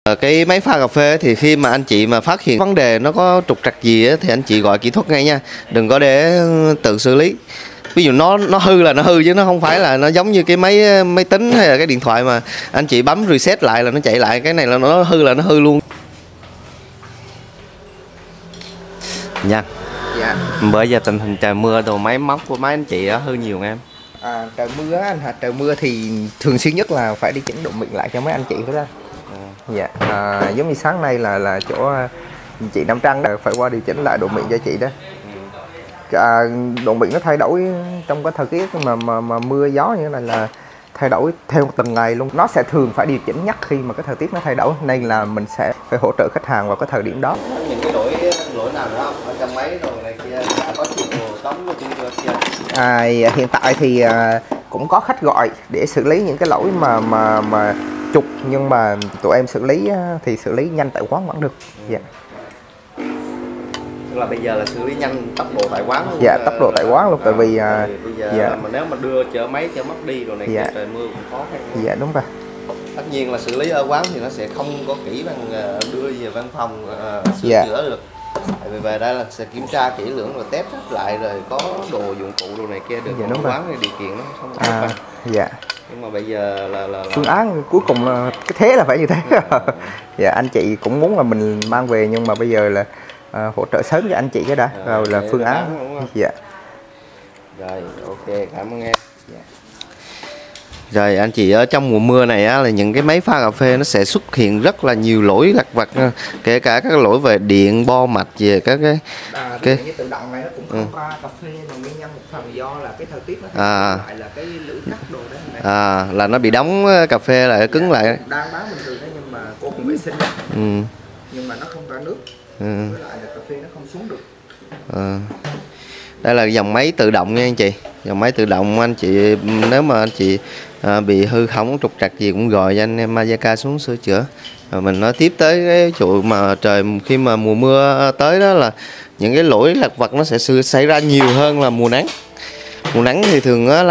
Cái máy pha cà phê thì khi mà anh chị mà phát hiện vấn đề nó có trục trặc gì á, thì anh chị gọi kỹ thuật ngay nha, đừng có để tự xử lý. Ví dụ nó hư là nó hư, chứ nó không phải là nó giống như cái máy tính hay là cái điện thoại mà anh chị bấm reset lại là nó chạy lại. Cái này là nó hư luôn nha. Dạ. Bởi giờ tình hình trời mưa, đồ máy móc của máy anh chị đó hư nhiều em. Trời mưa á anh hả? Trời mưa thì thường xuyên nhất là phải đi chỉnh độ mịn lại cho mấy anh chị phải đó. Dạ. Giống như sáng nay là chỗ chị Nam Trăng đó, phải qua điều chỉnh lại độ mịn cho chị đó. Độ mịn nó thay đổi trong cái thời tiết mà mưa gió như thế này là thay đổi theo từng ngày luôn. Nó sẽ thường phải điều chỉnh nhắc khi mà cái thời tiết nó thay đổi, nên là mình sẽ phải hỗ trợ khách hàng vào cái thời điểm đó. Những cái lỗi nào nữa không? Ở trong máy rồi này kia đã có chịu tống của chưa? Hiện tại thì cũng có khách gọi để xử lý những cái lỗi mà trục, nhưng mà tụi em xử lý thì xử lý nhanh tại quán vẫn được. Dạ. Tức là bây giờ là xử lý nhanh tốc độ tại quán luôn. Dạ, tốc độ tại quán luôn, tại vì bây giờ dạ. mà nếu mà đưa chở máy chở mất đi rồi này dạ. kia trời mưa cũng khó khăn. Dạ đúng rồi. Tất nhiên là xử lý ở quán thì nó sẽ không có kỹ bằng đưa về văn phòng sửa dạ. chữa được. Tại vì về đây là sẽ kiểm tra kỹ lưỡng rồi test lại, rồi có đồ dụng cụ đồ này kia được. Dạ, đúng quán này điều kiện nó không có bằng. Dạ. Nhưng mà bây giờ là phương án cuối cùng là cái thế là phải như thế. Dạ, anh chị cũng muốn là mình mang về, nhưng mà bây giờ là hỗ trợ sớm cho anh chị cái đã, rồi là phương án. Dạ. Rồi, ok, cảm ơn em. Dạ. Rồi anh chị, ở trong mùa mưa này á, là những cái máy pha cà phê nó sẽ xuất hiện rất là nhiều lỗi lặt vặt, kể cả các lỗi về điện, bo mạch, về các cái tự động này nó cũng không pha cà phê, mà nguyên nhân một phần do là cái thời tiết nó lại là cái lưỡi cắt đồ đó. Là nó bị đóng cà phê lại, cứng lại. Đang bán bình thường đấy, nhưng mà cô cũng vệ sinh nhưng mà nó không ra nước, với lại là cà phê nó không xuống được. Đây là dòng máy tự động nha anh chị. Dòng máy tự động anh chị, nếu mà anh chị bị hư hỏng trục trặc gì cũng gọi cho anh em Mazaka xuống sửa chữa. Rồi mình nói tiếp tới cái chỗ mà trời khi mà mùa mưa tới đó, là những cái lỗi lặt vặt nó sẽ xảy ra nhiều hơn là mùa nắng. Mùa nắng thì thường á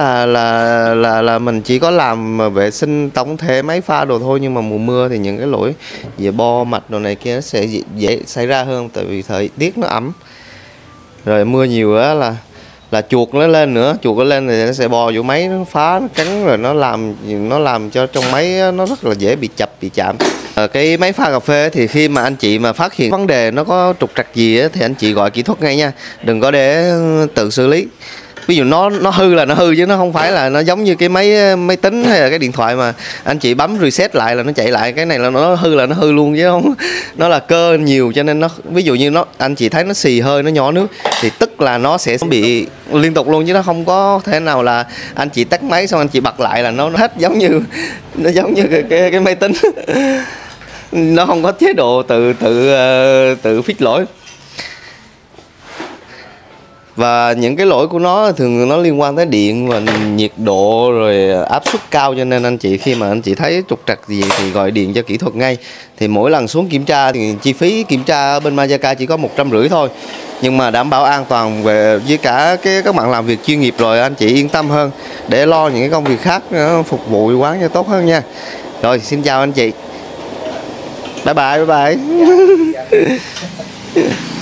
là mình chỉ có làm vệ sinh tổng thể máy pha đồ thôi, nhưng mà mùa mưa thì những cái lỗi về bo mạch đồ này kia nó sẽ dễ xảy ra hơn, tại vì thời tiết nó ẩm. Rồi mưa nhiều á là chuột nó lên nữa, chuột nó lên thì nó sẽ bò vô máy, nó phá, nó cắn, rồi nó làm cho trong máy nó rất là dễ bị chập, bị chạm. Cái máy pha cà phê thì khi mà anh chị mà phát hiện vấn đề nó có trục trặc gì á, thì anh chị gọi kỹ thuật ngay nha, đừng có để tự xử lý. Ví dụ nó hư là nó hư, chứ nó không phải là nó giống như cái máy tính hay là cái điện thoại mà anh chị bấm reset lại là nó chạy lại. Cái này là nó hư luôn, chứ không, nó là cơ nhiều, cho nên nó, ví dụ như anh chị thấy nó xì hơi, nó nhỏ nước thì tức là nó sẽ bị liên tục luôn, chứ nó không có thể nào là anh chị tắt máy xong anh chị bật lại là nó hết, giống như cái máy tính. Nó không có chế độ tự fix lỗi. Và những cái lỗi của nó thường nó liên quan tới điện và nhiệt độ, rồi áp suất cao, cho nên anh chị khi mà anh chị thấy trục trặc gì thì gọi điện cho kỹ thuật ngay. Thì mỗi lần xuống kiểm tra thì chi phí kiểm tra ở bên Mazaka chỉ có 150 thôi, nhưng mà đảm bảo an toàn về với cả các bạn làm việc chuyên nghiệp rồi, anh chị yên tâm hơn để lo những cái công việc khác phục vụ quán cho tốt hơn nha. Rồi, xin chào anh chị. Bye bye.